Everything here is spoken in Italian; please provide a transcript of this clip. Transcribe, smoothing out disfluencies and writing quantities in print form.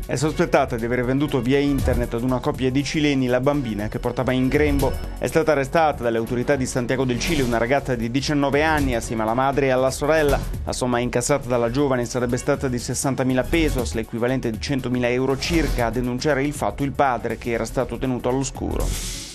È sospettata di aver venduto via internet ad una coppia di cileni la bambina che portava in grembo. È stata arrestata dalle autorità di Santiago del Cile una ragazza di 19 anni assieme alla madre e alla sorella. La somma incassata dalla giovane sarebbe stata di 60.000 pesos, l'equivalente di 100.000 euro circa. A denunciare il fatto il padre, che era stato tenuto all'oscuro.